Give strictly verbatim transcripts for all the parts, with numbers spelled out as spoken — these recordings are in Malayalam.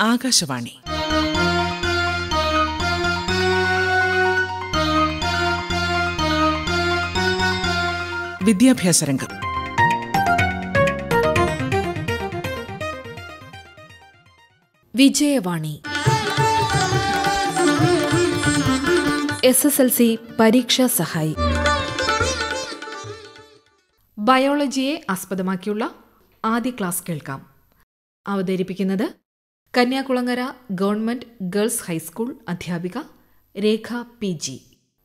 ആകാശവാണി. വിദ്യാഭ്യാസ രംഗം. Vijayavani. S S L C പരീക്ഷാ സഹായി. ബയോളജിയെ ആസ്പദമാക്കിയുള്ള ആദ്യ ക്ലാസ് കേൾക്കാം. അവതരിപ്പിക്കുന്നത് കന്യാകുളങ്ങര ഗവൺമെന്റ് ഗേൾസ് ഹൈസ്കൂൾ അധ്യാപിക രേഖ പി ജി.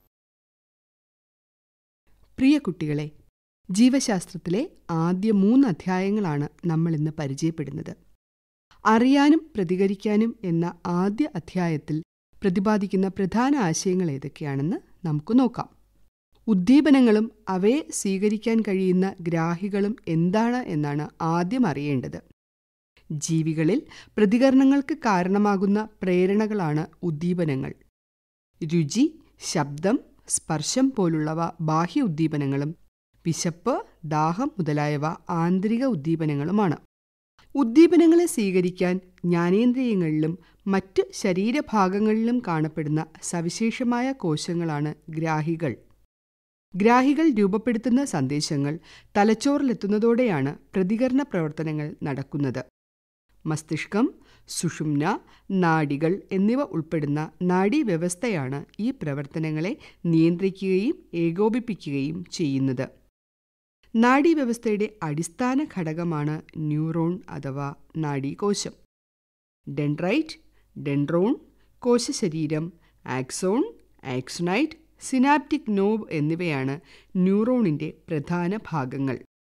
പ്രിയ കുട്ടികളെ, ജീവശാസ്ത്രത്തിലെ ആദ്യ മൂന്ന് അധ്യായങ്ങളാണ് നമ്മൾ ഇന്ന് പരിചയപ്പെടുന്നത്. അറിയാനും പ്രതികരിക്കാനും എന്ന ആദ്യ അധ്യായത്തിൽ പ്രതിപാദിക്കുന്ന പ്രധാന ആശയങ്ങൾ ഏതൊക്കെയാണെന്ന് നമുക്ക് നോക്കാം. ഉദ്ദീപനങ്ങളും അവയെ സ്വീകരിക്കാൻ കഴിയുന്ന ഗ്രാഹികളും എന്താണ് എന്നാണ് ആദ്യം അറിയേണ്ടത്. ജീവികളിൽ പ്രതികരണങ്ങൾക്ക് കാരണമാകുന്ന പ്രേരണകളാണ് ഉദ്ദീപനങ്ങൾ. രുചി, ശബ്ദം, സ്പർശം പോലുള്ളവ ബാഹ്യ ഉദ്ദീപനങ്ങളും വിശപ്പ്, ദാഹം മുതലായവ ആന്തരിക ഉദ്ദീപനങ്ങളുമാണ്. ഉദ്ദീപനങ്ങളെ സ്വീകരിക്കാൻ ജ്ഞാനേന്ദ്രിയങ്ങളിലും മറ്റ് ശരീരഭാഗങ്ങളിലും കാണപ്പെടുന്ന സവിശേഷമായ കോശങ്ങളാണ് ഗ്രാഹികൾ. ഗ്രാഹികൾ രൂപപ്പെടുത്തുന്ന സന്ദേശങ്ങൾ തലച്ചോറിലെത്തുന്നതോടെയാണ് പ്രതികരണ പ്രവർത്തനങ്ങൾ നടക്കുന്നത്. മസ്തിഷ്കം, സുഷുമ്ന, നാഡികൾ എന്നിവ ഉൾപ്പെടുന്ന നാഡീവ്യവസ്ഥയാണ് ഈ പ്രവർത്തനങ്ങളെ നിയന്ത്രിക്കുകയും ഏകോപിപ്പിക്കുകയും ചെയ്യുന്നത്. നാഡീവ്യവസ്ഥയുടെ അടിസ്ഥാന ഘടകമാണ് ന്യൂറോൺ അഥവാ നാഡീകോശം. ഡെൻഡ്രൈറ്റ്, ഡെൻഡ്രോൺ, കോശശരീരം, ആക്സോൺ, ആക്സോണൈറ്റ്, സിനാപ്റ്റിക് നോബ് എന്നിവയാണ് ന്യൂറോണിന്റെ പ്രധാന ഭാഗങ്ങൾ.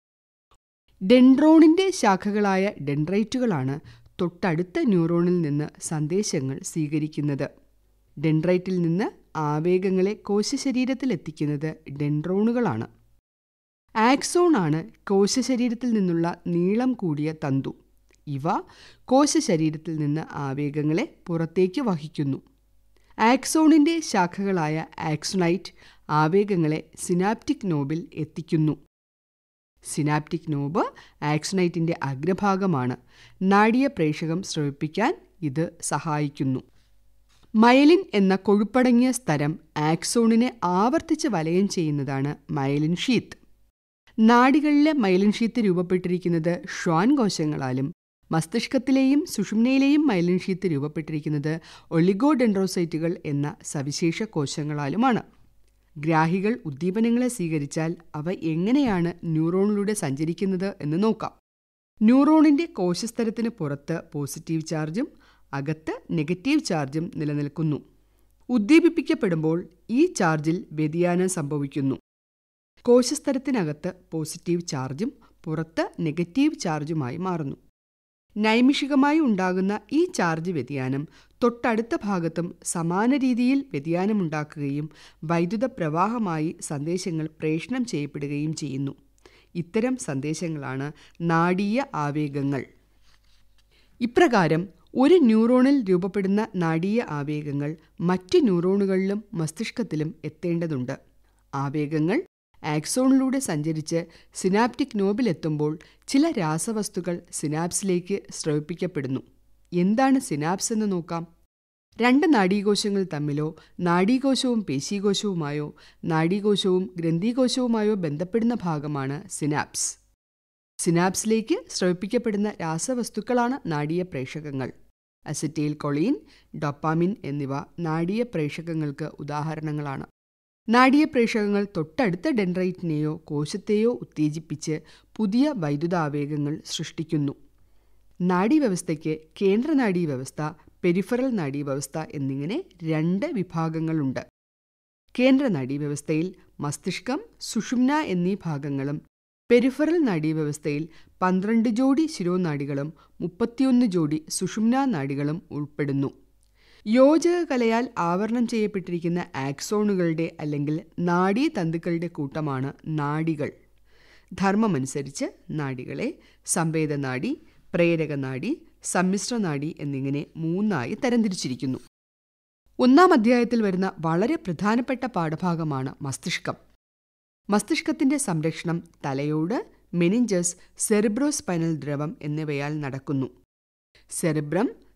ഡെൻഡ്രോണിന്റെ ശാഖകളായ ഡെൻഡ്രൈറ്റുകളാണ് തൊട്ടടുത്ത ന്യൂറോണിൽ നിന്ന് സന്ദേശങ്ങൾ സ്വീകരിക്കുന്നത്. ഡെൻഡ്രൈറ്റിൽ നിന്ന് ആവേഗങ്ങളെ കോശശരീരത്തിലെത്തിക്കുന്നത് ഡെൻഡ്രോണുകളാണ്. ആക്സോൺ ആണ് കോശശരീരത്തിൽ നിന്നുള്ള നീളം കൂടിയ തന്തു. ഇവ കോശശരീരത്തിൽ നിന്ന് ആവേഗങ്ങളെ പുറത്തേക്ക് വഹിക്കുന്നു. ആക്സോണിന്റെ ശാഖകളായ ആക്സോണൈറ്റ് ആവേഗങ്ങളെ സിനാപ്റ്റിക് നോബിൽ എത്തിക്കുന്നു. Synaptic knob ആക്സോണൈറ്റിന്റെ അഗ്രഭാഗമാണ്. നാഡീയ പ്രേഷകം സ്രവിപ്പിക്കാൻ ഇത് സഹായിക്കുന്നു. മയലിൻ എന്ന കൊഴുപ്പടങ്ങിയ സ്തരം ആക്സോണിനെ ആവർത്തിച്ച് വലയം ചെയ്യുന്നതാണ് മയലിൻ ഷീത്ത്. നാഡികളിലെ മയലിൻ ഷീത്ത് രൂപപ്പെട്ടിരിക്കുന്നത് ഷ്വാൻ കോശങ്ങളാലും മസ്തിഷ്കത്തിലെയും സുഷുമ്നയിലെയും മയലിൻ ഷീത്ത് രൂപപ്പെട്ടിരിക്കുന്നത് ഒളിഗോഡെൻഡ്രോസൈറ്റുകൾ എന്ന സവിശേഷ കോശങ്ങളാലുമാണ്. ഗ്രാഹികൾ ഉദ്ദീപനങ്ങളെ സ്വീകരിച്ചാൽ അവ എങ്ങനെയാണ് ന്യൂറോണിലൂടെ സഞ്ചരിക്കുന്നത് എന്ന് നോക്കാം. ന്യൂറോണിന്റെ കോശസ്തരത്തിന് പുറത്ത് പോസിറ്റീവ് ചാർജും അകത്ത് നെഗറ്റീവ് ചാർജും നിലനിൽക്കുന്നു. ഉദ്ദീപിപ്പിക്കപ്പെടുമ്പോൾ ഈ ചാർജിൽ വ്യതിയാനം സംഭവിക്കുന്നു. കോശസ്തരത്തിനകത്ത് പോസിറ്റീവ് ചാർജും പുറത്ത് നെഗറ്റീവ് ചാർജുമായി മാറുന്നു. നൈമിഷികമായി ഉണ്ടാകുന്ന ഈ ചാർജ് വ്യതിയാനം തൊട്ടടുത്ത ഭാഗത്തും സമാന രീതിയിൽ വ്യതിയാനമുണ്ടാക്കുകയും വൈദ്യുത പ്രവാഹമായി സന്ദേശങ്ങൾ പ്രേഷണം ചെയ്യപ്പെടുകയും ചെയ്യുന്നു. ഇത്തരം സന്ദേശങ്ങളാണ് നാഡീയ ആവേഗങ്ങൾ. ഇപ്രകാരം ഒരു ന്യൂറോണിൽ രൂപപ്പെടുന്ന നാഡീയ ആവേഗങ്ങൾ മറ്റ് ന്യൂറോണുകളിലും മസ്തിഷ്കത്തിലും എത്തേണ്ടതുണ്ട്. ആവേഗങ്ങൾ ആക്സോണിലൂടെ സഞ്ചരിച്ച് സിനാപ്റ്റിക് നോബിലെത്തുമ്പോൾ ചില രാസവസ്തുക്കൾ സിനാപ്സിലേക്ക് സ്രവിപ്പിക്കപ്പെടുന്നു. എന്താണ് സിനാപ്സ് എന്ന് നോക്കാം. രണ്ട് നാഡീകോശങ്ങൾ തമ്മിലോ നാഡീകോശവും പേശീകോശവുമായോ നാഡീകോശവും ഗ്രന്ഥികോശവുമായോ ബന്ധപ്പെടുന്ന ഭാഗമാണ് സിനാപ്സ്. സിനാപ്സിലേക്ക് സ്രവിപ്പിക്കപ്പെടുന്ന രാസവസ്തുക്കളാണ് നാഡീയ പ്രേഷകങ്ങൾ. അസറ്റൈൽ കൊളീൻ, ഡോപ്പാമിൻ എന്നിവ നാഡീയ പ്രേഷകങ്ങൾക്ക് ഉദാഹരണങ്ങളാണ്. നാഡീയ പ്രേഷകങ്ങൾ തൊട്ടടുത്ത ഡെൻഡ്രൈറ്റിനെയോ കോശത്തെയോ ഉത്തേജിപ്പിച്ച് പുതിയ വൈദ്യുതാവേഗങ്ങൾ സൃഷ്ടിക്കുന്നു. നാഡീവ്യവസ്ഥയ്ക്ക് കേന്ദ്ര നാഡീവ്യവസ്ഥ, പെരിഫറൽ നാഡീവ്യവസ്ഥ എന്നിങ്ങനെ രണ്ട് വിഭാഗങ്ങളുണ്ട്. കേന്ദ്ര നാഡീവ്യവസ്ഥയിൽ മസ്തിഷ്കം, സുഷുമ്ന എന്നീ ഭാഗങ്ങളും പെരിഫറൽ നാഡീവ്യവസ്ഥയിൽ പന്ത്രണ്ട് ജോഡി ശിരോനാഡികളും മുപ്പത്തിയൊന്ന് ജോഡി സുഷുമ്നാ നാഡികളും ഉൾപ്പെടുന്നു. യോജക കലയാൽ ആവരണം ചെയ്യപ്പെട്ടിരിക്കുന്ന ആക്സോണുകളുടെ അല്ലെങ്കിൽ നാഡീതന്തുക്കളുടെ കൂട്ടമാണ് നാഡികൾ. ധർമ്മമനുസരിച്ച് നാഡികളെ സംവേദനാഡി, പ്രേരകനാഡി, സമ്മിശ്രനാഡി എന്നിങ്ങനെ മൂന്നായി തരംതിരിച്ചിരിക്കുന്നു. ഒന്നാം അധ്യായത്തിൽ വരുന്ന വളരെ പ്രധാനപ്പെട്ട പാഠഭാഗമാണ് മസ്തിഷ്കം. മസ്തിഷ്കത്തിന്റെ സംരക്ഷണം തലയോട്, മെനിഞ്ചസ്, സെറിബ്രോസ്പൈനൽ ദ്രവം എന്നിവയാൽ നടക്കുന്നു. Cerebrum,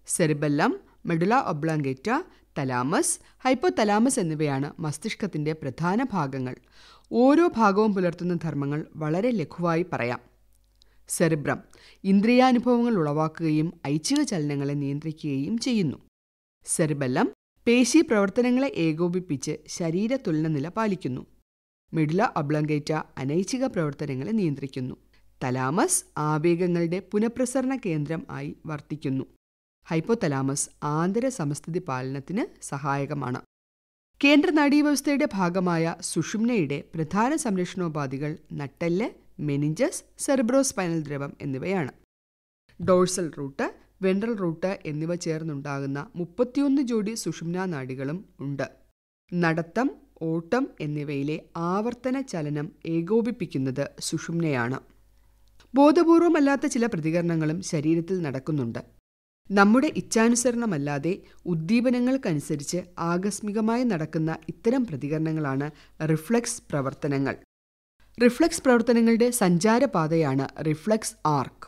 cerebellum, medulla oblongata, thalamus, hypothalamus എന്നിവയാണ് മസ്തിഷ്കത്തിൻ്റെ പ്രധാന ഭാഗങ്ങൾ. ഓരോ ഭാഗവും പുലർത്തുന്ന ധർമ്മങ്ങൾ വളരെ ലഘുവായി പറയാം. സെറിബ്രം ഇന്ദ്രിയാനുഭവങ്ങൾ ഉളവാക്കുകയും ഐച്ഛിക ചലനങ്ങളെ നിയന്ത്രിക്കുകയും ചെയ്യുന്നു. സെറിബെല്ലം പേശി പ്രവർത്തനങ്ങളെ ഏകോപിപ്പിച്ച് ശരീര തുലനനില പാലിക്കുന്നു. മെഡുല ഒബ്ലാങ്കേറ്റ അനൈച്ഛിക പ്രവർത്തനങ്ങളെ നിയന്ത്രിക്കുന്നു. തലാമസ് ആവേഗങ്ങളുടെ പുനഃപ്രസരണ കേന്ദ്രം ആയി വർത്തിക്കുന്നു. ഹൈപ്പോതലാമസ് ആന്തര സമസ്ഥിതി പാലനത്തിന് സഹായകമാണ്. കേന്ദ്ര നാഡീവ്യവസ്ഥയുടെ ഭാഗമായ സുഷുമ്നയുടെ പ്രധാന സംരക്ഷണോപാധികൾ നട്ടെല്ല്, മെനിഞ്ചസ്, സെറിബ്രോസ്പൈനൽ ദ്രവം എന്നിവയാണ്. ഡോഴ്സൽ റൂട്ട്, വെൻട്രൽ റൂട്ട് എന്നിവ ചേർന്നുണ്ടാകുന്ന മുപ്പത്തിയൊന്ന് ജോഡി സുഷുമ്നാ നാഡികളും ഉണ്ട്. നടത്തം, ഓട്ടം എന്നിവയിലെ ആവർത്തന ചലനം ഏകോപിപ്പിക്കുന്നത് സുഷുമ്നയാണ്. ബോധപൂർവമല്ലാത്ത ചില പ്രതികരണങ്ങളും ശരീരത്തിൽ നടക്കുന്നുണ്ട്. നമ്മുടെ ഇച്ഛാനുസരണമല്ലാതെ ഉദ്ദീപനങ്ങൾക്കനുസരിച്ച് ആകസ്മികമായി നടക്കുന്ന ഇത്തരം പ്രതികരണങ്ങളാണ് റിഫ്ലക്സ് പ്രവർത്തനങ്ങൾ. റിഫ്ലക്സ് പ്രവർത്തനങ്ങളുടെ സഞ്ചാരപാതയാണ് റിഫ്ലക്സ് ആർക്ക്.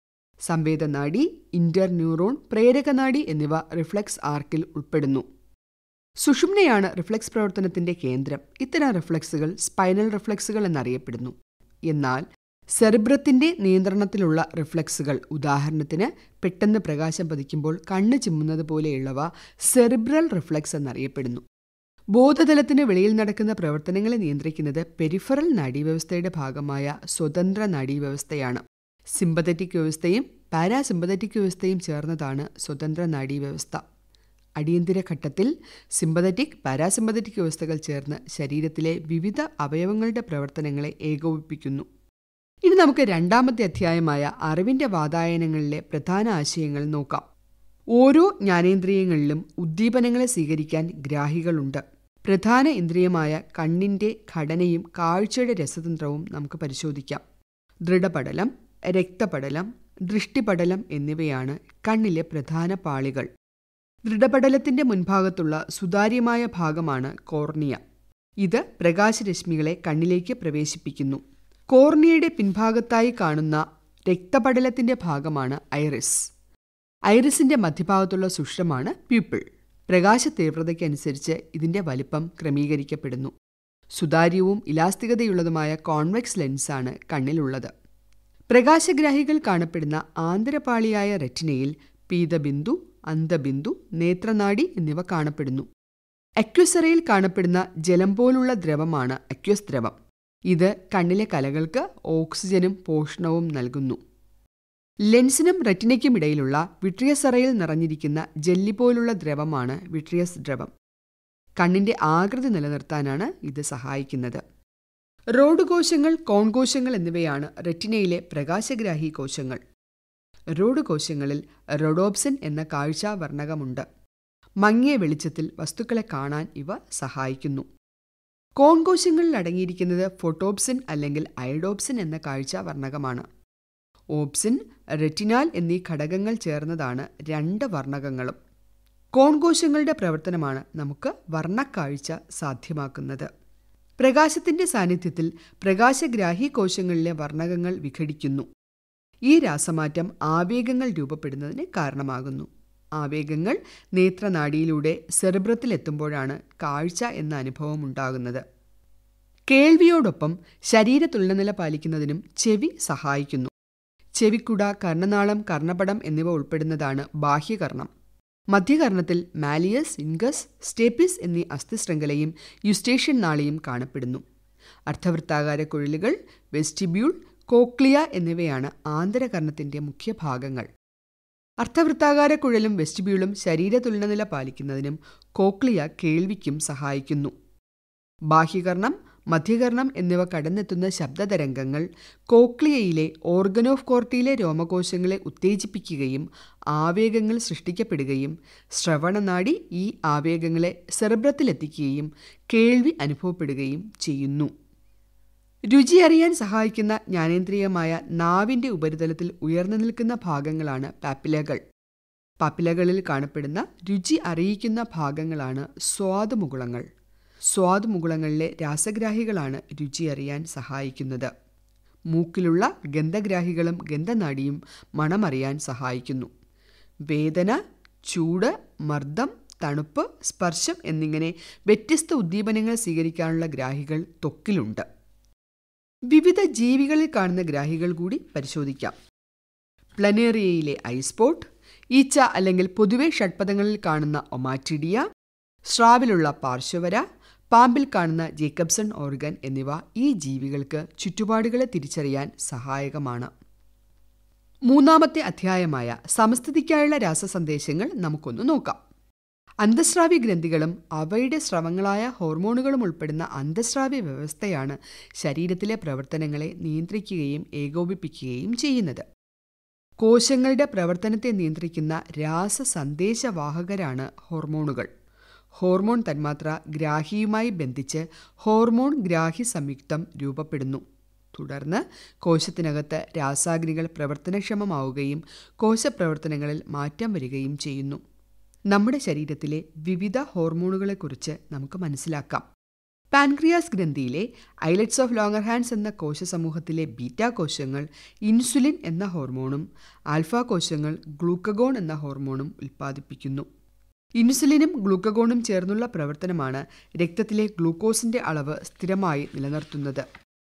സംവേദനാഡി, ഇന്റർന്യൂറോൺ, പ്രേരകനാഡി എന്നിവ റിഫ്ലക്സ് ആർക്കിൽ ഉൾപ്പെടുന്നു. സുഷുമ്നയാണ് റിഫ്ലക്സ് പ്രവർത്തനത്തിന്റെ കേന്ദ്രം. ഇത്തരം റിഫ്ലക്സുകൾ സ്പൈനൽ റിഫ്ലക്സുകൾ എന്നറിയപ്പെടുന്നു. എന്നാൽ സെറിബ്രത്തിന്റെ നിയന്ത്രണത്തിലുള്ള റിഫ്ലക്സുകൾ, ഉദാഹരണത്തിന് പെട്ടെന്ന് പ്രകാശം പതിക്കുമ്പോൾ കണ്ണ് ചിമ്മുന്നത് പോലെയുള്ളവ സെറിബ്രൽ റിഫ്ലക്സ് എന്നറിയപ്പെടുന്നു. ബോധതലത്തിന് വെളിയിൽ നടക്കുന്ന പ്രവർത്തനങ്ങളെ നിയന്ത്രിക്കുന്നത് പെരിഫറൽ നാഡീവ്യവസ്ഥയുടെ ഭാഗമായ സ്വതന്ത്ര നാഡീവ്യവസ്ഥയാണ്. സിമ്പതറ്റിക് വ്യവസ്ഥയും പാരാസിമ്പതറ്റിക് വ്യവസ്ഥയും ചേർന്നതാണ് സ്വതന്ത്ര നാഡീവ്യവസ്ഥ. അടിയന്തര ഘട്ടത്തിൽ സിമ്പതറ്റിക്, പാരാസിമ്പതറ്റിക് വ്യവസ്ഥകൾ ചേർന്ന് ശരീരത്തിലെ വിവിധ അവയവങ്ങളുടെ പ്രവർത്തനങ്ങളെ ഏകോപിപ്പിക്കുന്നു. ഇനി നമുക്ക് രണ്ടാമത്തെ അധ്യായമായ അറിവിൻ്റെ വാതായനങ്ങളിലെ പ്രധാന ആശയങ്ങൾ നോക്കാം. ഓരോ ജ്ഞാനേന്ദ്രിയങ്ങളിലും ഉദ്ദീപനങ്ങളെ സ്വീകരിക്കാൻ ഗ്രാഹികളുണ്ട്. പ്രധാന ഇന്ദ്രിയമായ കണ്ണിൻ്റെ ഘടനയും കാഴ്ചയുടെ രസതന്ത്രവും നമുക്ക് പരിശോധിക്കാം. ദൃഢപടലം, രക്തപടലം, ദൃഷ്ടിപടലം എന്നിവയാണ് കണ്ണിലെ പ്രധാന പാളികൾ. ദൃഢപടലത്തിൻ്റെ മുൻഭാഗത്തുള്ള സുതാര്യമായ ഭാഗമാണ് കോർണിയ. ഇത് പ്രകാശരശ്മികളെ കണ്ണിലേക്ക് പ്രവേശിപ്പിക്കുന്നു. കോർണിയയുടെ പിൻഭാഗത്തായി കാണുന്ന രക്തപടലത്തിൻ്റെ ഭാഗമാണ് ഐറിസ്. ഐറിസിൻ്റെ മധ്യഭാഗത്തുള്ള സുഷിരമാണ് പ്യൂപ്പിൾ. പ്രകാശ തീവ്രതയ്ക്കനുസരിച്ച് ഇതിൻ്റെ വലിപ്പം ക്രമീകരിക്കപ്പെടുന്നു. സുതാര്യവും ഇലാസ്തികതയുള്ളതുമായ കോൺവെക്സ് ലെൻസാണ് കണ്ണിലുള്ളത്. പ്രകാശഗ്രാഹികൾ കാണപ്പെടുന്ന ആന്തരപാളിയായ റെറ്റിനയിൽ പീതബിന്ദു, അന്തബിന്ദു, നേത്രനാഡി എന്നിവ കാണപ്പെടുന്നു. അക്വസറയിൽ കാണപ്പെടുന്ന ജലം പോലുള്ള ദ്രവമാണ് അക്വസ് ദ്രവം. ഇത് കണ്ണിലെ കലകൾക്ക് ഓക്സിജനും പോഷണവും നൽകുന്നു. ലെൻസിനും റെറ്റിനയ്ക്കും ഇടയിലുള്ള വിട്രിയസറയിൽ നിറഞ്ഞിരിക്കുന്ന ജെല്ലി പോലുള്ള ദ്രവമാണ് വിട്രിയസ് ദ്രവം. കണ്ണിൻ്റെ ആകൃതി നിലനിർത്താനാണ് ഇത് സഹായിക്കുന്നത്. റോഡ് കോശങ്ങൾ, കോൺകോശങ്ങൾ എന്നിവയാണ് റെറ്റിനയിലെ പ്രകാശഗ്രാഹി കോശങ്ങൾ. റോഡ് കോശങ്ങളിൽ റോഡോപ്സിൻ എന്ന കാഴ്ചാവർണ്ണകമുണ്ട്. മങ്ങിയ വെളിച്ചത്തിൽ വസ്തുക്കളെ കാണാൻ ഇവ സഹായിക്കുന്നു. കോൺകോശങ്ങളിൽ അടങ്ങിയിരിക്കുന്നത് ഫോട്ടോപ്സിൻ അല്ലെങ്കിൽ അയഡോപ്സിൻ എന്ന കാഴ്ചാവർണ്ണകമാണ്. ഓപ്സിൻ, റെറ്റിനാൽ എന്നീ ഘടകങ്ങൾ ചേർന്നതാണ് രണ്ട് വർണ്ണകങ്ങളും. കോൺകോശങ്ങളുടെ പ്രവർത്തനമാണ് നമുക്ക് വർണ്ണക്കാഴ്ച സാധ്യമാക്കുന്നത്. പ്രകാശത്തിൻ്റെ സാന്നിധ്യത്തിൽ പ്രകാശഗ്രാഹി കോശങ്ങളിലെ വർണ്ണകങ്ങൾ വിഘടിക്കുന്നു. ഈ രാസമാറ്റം ആവേഗങ്ങൾ രൂപപ്പെടുന്നതിന് കാരണമാകുന്നു. ആവേഗങ്ങൾ നേത്രനാഡിയിലൂടെ സെറിബ്രത്തിലെത്തുമ്പോഴാണ് കാഴ്ച എന്ന അനുഭവം ഉണ്ടാകുന്നത്. കേൾവിയോടൊപ്പം ശരീര തുലനനില പാലിക്കുന്നതിനും ചെവി സഹായിക്കുന്നു. ചെവിക്കുട, കർണനാളം, കർണപടം എന്നിവ ഉൾപ്പെടുന്നതാണ് ബാഹ്യകർണം. മധ്യകർണത്തിൽ മാലിയസ്, ഇൻഗസ്, സ്റ്റേപ്പിസ് എന്നീ അസ്ഥിശൃംഖലയും യുസ്റ്റേഷ്യൻ നാളിയും കാണപ്പെടുന്നു. അർദ്ധവൃത്താകാര കുഴലുകൾ, വെസ്റ്റിബ്യൂൾ, കോക്ലിയ എന്നിവയാണ് ആന്തരകർണത്തിൻ്റെ മുഖ്യഭാഗങ്ങൾ. അർദ്ധവൃത്താകാര കുഴലും വെസ്റ്റിബ്യൂളും ശരീര തുലനനില പാലിക്കുന്നതിനും കോക്ലിയ കേൾവിക്കും സഹായിക്കുന്നു. ബാഹ്യകർണം, മധ്യകർണം എന്നിവ കടന്നെത്തുന്ന ശബ്ദതരംഗങ്ങൾ കോക്ലിയയിലെ ഓർഗൻ ഓഫ് കോർട്ടിയിലെ രോമകോശങ്ങളെ ഉത്തേജിപ്പിക്കുകയും ആവേഗങ്ങൾ സൃഷ്ടിക്കപ്പെടുകയും ശ്രവണനാഡി ഈ ആവേഗങ്ങളെ സെറിബ്രത്തിലെത്തിക്കുകയും കേൾവി അനുഭവപ്പെടുകയും ചെയ്യുന്നു. രുചി അറിയാൻ സഹായിക്കുന്ന ജ്ഞാനേന്ദ്രിയമായ നാവിൻ്റെ ഉപരിതലത്തിൽ ഉയർന്നു നിൽക്കുന്ന ഭാഗങ്ങളാണ് പാപ്പിലകൾ. പാപ്പിലകളിൽ കാണപ്പെടുന്ന രുചി അറിയിക്കുന്ന ഭാഗങ്ങളാണ് സ്വാദുമുകുളങ്ങൾ. സ്വാദുമുകുളങ്ങളിലെ രാസഗ്രാഹികളാണ് രുചി അറിയാൻ സഹായിക്കുന്നത്. മൂക്കിലുള്ള ഗന്ധഗ്രാഹികളും ഗന്ധനാഡിയും മണമറിയാൻ സഹായിക്കുന്നു. വേദന, ചൂട്, മർദ്ദം, തണുപ്പ്, സ്പർശം എന്നിങ്ങനെ വ്യത്യസ്ത ഉദ്ദീപനങ്ങൾ സ്വീകരിക്കാനുള്ള ഗ്രാഹികൾ ത്വക്കിലുണ്ട്. വിവിധ ജീവികളിൽ കാണുന്ന ഗ്രാഹികൾ കൂടി പരിശോധിക്കാം. പ്ലനേറിയയിലെ ഐസ്പോട്ട്, ഈച്ച അല്ലെങ്കിൽ പൊതുവെ ഷഡ്പദങ്ങളിൽ കാണുന്ന ഒമാറ്റിഡിയ, സ്രാവിലുള്ള പാർശ്വവര, പാമ്പിൽ കാണുന്ന ജേക്കബ്സൺ ഓർഗൻ എന്നിവ ഈ ജീവികൾക്ക് ചുറ്റുപാടുകളെ തിരിച്ചറിയാൻ സഹായകമാണ്. മൂന്നാമത്തെ അധ്യായമായ സമസ്ഥിതിക്കായുള്ള രാസസന്ദേശങ്ങൾ നമുക്കൊന്ന് നോക്കാം. അന്തഃസ്രാവി ഗ്രന്ഥികളും അവയുടെ സ്രവങ്ങളായ ഹോർമോണുകളും ഉൾപ്പെടുന്ന അന്തഃസ്രാവി വ്യവസ്ഥയാണ് ശരീരത്തിലെ പ്രവർത്തനങ്ങളെ നിയന്ത്രിക്കുകയും ഏകോപിപ്പിക്കുകയും ചെയ്യുന്നത്. കോശങ്ങളുടെ പ്രവർത്തനത്തെ നിയന്ത്രിക്കുന്ന രാസസന്ദേശവാഹകരാണ് ഹോർമോണുകൾ. ഹോർമോൺ തന്മാത്ര ഗ്രാഹിയുമായി ബന്ധിച്ച് ഹോർമോൺ ഗ്രാഹി സംയുക്തം രൂപപ്പെടുന്നു. തുടർന്ന് കോശത്തിനകത്ത് രാസാഗ്നികൾ പ്രവർത്തനക്ഷമമാവുകയും കോശപ്രവർത്തനങ്ങളിൽ മാറ്റം വരികയും ചെയ്യുന്നു. നമ്മുടെ ശരീരത്തിലെ വിവിധ ഹോർമോണുകളെക്കുറിച്ച് നമുക്ക് മനസ്സിലാക്കാം. പാൻക്രിയാസ് ഗ്രന്ഥിയിലെ ഐലറ്റ്സ് ഓഫ് ലോങ്ങർഹാൻസ് എന്ന കോശസമൂഹത്തിലെ ബീറ്റാ കോശങ്ങൾ ഇൻസുലിൻ എന്ന ഹോർമോണും ആൽഫ കോശങ്ങൾ ഗ്ലൂക്കഗോൺ എന്ന ഹോർമോണും ഉൽപ്പാദിപ്പിക്കുന്നു. ഇൻസുലിനും ഗ്ലൂക്കഗോണും ചേർന്നുള്ള പ്രവർത്തനമാണ് രക്തത്തിലെ ഗ്ലൂക്കോസിന്റെ അളവ് സ്ഥിരമായി നിലനിർത്തുന്നത്.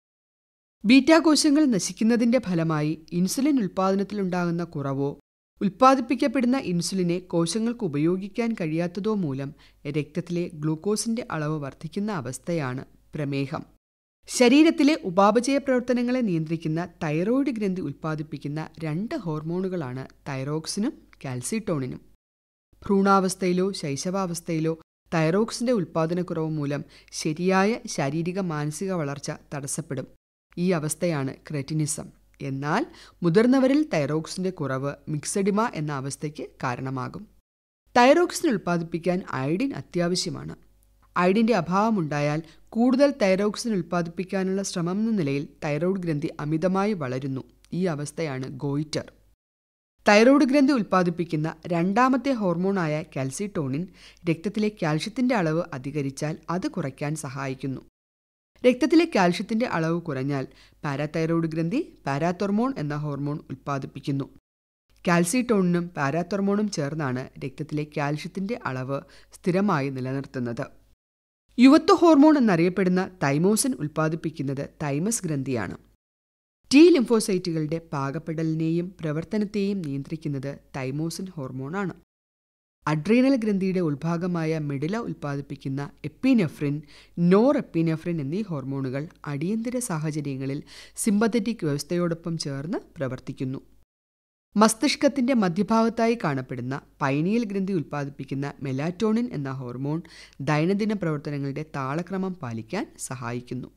ബീറ്റാ കോശങ്ങൾ നശിക്കുന്നതിന്റെ ഫലമായി ഇൻസുലിൻ ഉൽപ്പാദനത്തിലുണ്ടാകുന്ന കുറവോ ഉൽപ്പാദിപ്പിക്കപ്പെടുന്ന ഇൻസുലിനെ കോശങ്ങൾക്ക് ഉപയോഗിക്കാൻ കഴിയാത്തതോ മൂലം രക്തത്തിലെ ഗ്ലൂക്കോസിന്റെ അളവ് വർദ്ധിക്കുന്ന അവസ്ഥയാണ് പ്രമേഹം. ശരീരത്തിലെ ഉപാപചയ പ്രവർത്തനങ്ങളെ നിയന്ത്രിക്കുന്ന തൈറോയ്ഡ് ഗ്രന്ഥി ഉൽപ്പാദിപ്പിക്കുന്ന രണ്ട് ഹോർമോണുകളാണ് തൈറോക്സിനും കാൽസിട്ടോണിനും. ഭ്രൂണാവസ്ഥയിലോ ശൈശവാവസ്ഥയിലോ തൈറോക്സിന്റെ ഉൽപ്പാദനക്കുറവ് മൂലം ശരിയായ ശാരീരിക മാനസിക വളർച്ച തടസ്സപ്പെടും. ഈ അവസ്ഥയാണ് ക്രെറ്റിനിസം. എന്നാൽ മുതിർന്നവരിൽ തൈറോക്സിന്റെ കുറവ് മിക്സഡിമ എന്ന അവസ്ഥയ്ക്ക് കാരണമാകും. തൈറോക്സിൻ ഉൽപ്പാദിപ്പിക്കാൻ അയഡിൻ അത്യാവശ്യമാണ്. അയഡിന്റെ അഭാവമുണ്ടായാൽ കൂടുതൽ തൈറോക്സിൻ ഉൽപ്പാദിപ്പിക്കാനുള്ള ശ്രമം എന്ന നിലയിൽ തൈറോയ്ഡ് ഗ്രന്ഥി അമിതമായി വളരുന്നു. ഈ അവസ്ഥയാണ് ഗോയിറ്റർ. തൈറോയ്ഡ് ഗ്രന്ഥി ഉൽപ്പാദിപ്പിക്കുന്ന രണ്ടാമത്തെ ഹോർമോണായ കാൽസിട്ടോണിൻ രക്തത്തിലെ കാൽഷ്യത്തിന്റെ അളവ് അധികരിച്ചാൽ അത് കുറയ്ക്കാൻ സഹായിക്കുന്നു. രക്തത്തിലെ കാൽഷ്യത്തിന്റെ അളവ് കുറഞ്ഞാൽ പാരാതൈറോയ്ഡ് ഗ്രന്ഥി പാരാതൊർമോൺ എന്ന ഹോർമോൺ ഉൽപ്പാദിപ്പിക്കുന്നു. കാൽസിട്ടോണിനും പാരാതൊർമോണും ചേർന്നാണ് രക്തത്തിലെ കാൽഷ്യത്തിന്റെ അളവ് സ്ഥിരമായി നിലനിർത്തുന്നത്. യുവത്വ ഹോർമോൺ എന്നറിയപ്പെടുന്ന തൈമോസിൻ ഉൽപ്പാദിപ്പിക്കുന്നത് തൈമസ് ഗ്രന്ഥിയാണ്. ടി ലിംഫോസൈറ്റുകളുടെ പാകപ്പെടലിനെയും പ്രവർത്തനത്തെയും നിയന്ത്രിക്കുന്നത് തൈമോസിൻ ഹോർമോണാണ്. അഡ്രീനൽ ഗ്രന്ഥിയുടെ ഉൾഭാഗമായ മെഡില ഉൽപ്പാദിപ്പിക്കുന്ന എപ്പിനെഫ്രിൻ, നോർ എപ്പിനെഫ്രിൻ എന്നീ ഹോർമോണുകൾ അടിയന്തര സാഹചര്യങ്ങളിൽ സിമ്പത്തറ്റിക് വ്യവസ്ഥയോടൊപ്പം ചേർന്ന് പ്രവർത്തിക്കുന്നു. മസ്തിഷ്കത്തിന്റെ മധ്യഭാഗത്തായി കാണപ്പെടുന്ന പൈനിയൽ ഗ്രന്ഥി ഉൽപ്പാദിപ്പിക്കുന്ന മെലാറ്റോണിൻ എന്ന ഹോർമോൺ ദൈനംദിന പ്രവർത്തനങ്ങളുടെ താളക്രമം പാലിക്കാൻ സഹായിക്കുന്നു.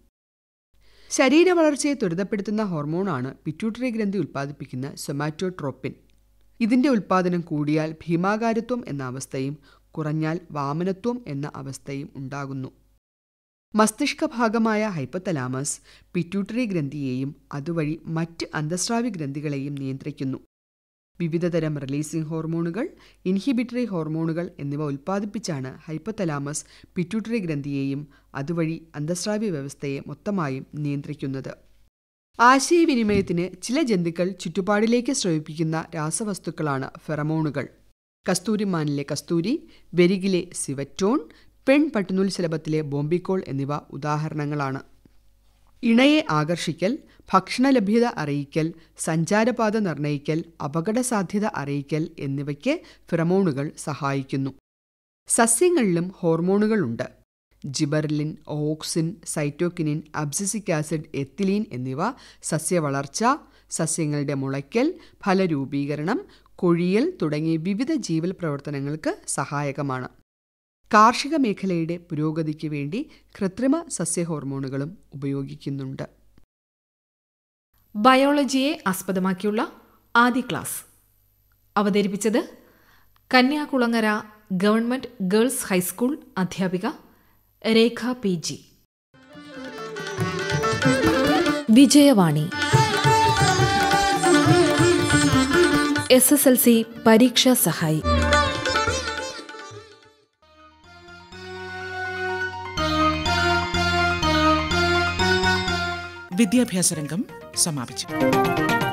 ശരീരവളർച്ചയെ ത്വരിതപ്പെടുത്തുന്ന ഹോർമോണാണ് പിറ്റ്യൂട്ടറി ഗ്രന്ഥി ഉൽപ്പാദിപ്പിക്കുന്ന സൊമാറ്റോട്രോപ്പിൻ. ഇതിന്റെ ഉൽപ്പാദനം കൂടിയാൽ ഭീമാകാരത്വം എന്ന അവസ്ഥയും കുറഞ്ഞാൽ വാമനത്വം എന്ന അവസ്ഥയും ഉണ്ടാകുന്നു. മസ്തിഷ്ക ഭാഗമായ ഹൈപ്പോതലാമസ് പിറ്റ്യൂട്ടറി ഗ്രന്ഥിയെയും അതുവഴി മറ്റ് അന്തഃസ്രാവി ഗ്രന്ഥികളെയും നിയന്ത്രിക്കുന്നു. വിവിധതരം റിലീസിംഗ് ഹോർമോണുകൾ, ഇൻഹിബിറ്ററി ഹോർമോണുകൾ എന്നിവ ഉൽപ്പാദിപ്പിച്ചാണ് ഹൈപ്പോതലാമസ് പിറ്റ്യൂട്ടറി ഗ്രന്ഥിയെയും അതുവഴി അന്തഃസ്രാവി വ്യവസ്ഥയെ മൊത്തമായും നിയന്ത്രിക്കുന്നത്. ആശയവിനിമയത്തിന് ചില ജന്തുക്കൾ ചുറ്റുപാടിലേക്ക് സ്രവിപ്പിക്കുന്ന രാസവസ്തുക്കളാണ് ഫെറമോണുകൾ. കസ്തൂരിമാനിലെ കസ്തൂരി, വെരികിലെ സിവറ്റോൺ, പെൺ പട്ടുനൂൽശലഭത്തിലെ ബോംബിക്കോൾ എന്നിവ ഉദാഹരണങ്ങളാണ്. ഇണയെ ആകർഷിക്കൽ, ഭക്ഷണലഭ്യത അറിയിക്കൽ, സഞ്ചാരപാത നിർണ്ണയിക്കൽ, അപകടസാധ്യത അറിയിക്കൽ എന്നിവയ്ക്ക് ഫെറമോണുകൾ സഹായിക്കുന്നു. സസ്യങ്ങളിലും ഹോർമോണുകളുണ്ട്. Gibberellin, auxin, cytokinin, abscisic acid, ethylene എന്നിവ സസ്യവളർച്ച, സസ്യങ്ങളുടെ മുളയ്ക്കൽ, ഫലരൂപീകരണം, കൊഴിയൽ തുടങ്ങിയ വിവിധ ജീവൽ പ്രവർത്തനങ്ങൾക്ക് സഹായകമാണ്. കാർഷിക മേഖലയുടെ പുരോഗതിക്ക് വേണ്ടി കൃത്രിമ സസ്യ ഹോർമോണുകളും ഉപയോഗിക്കുന്നുണ്ട്. ബയോളജിയെ ആസ്പദമാക്കിയുള്ള ആദ്യ ക്ലാസ് അവതരിപ്പിച്ചത് കന്യാകുളങ്ങര ഗവൺമെന്റ് ഗേൾസ് ഹൈസ്കൂൾ അധ്യാപിക Rekha P G. Vijayavani S S L C പരീക്ഷാ സഹായി. വിദ്യാഭ്യാസ രംഗം സമാപിച്ചു.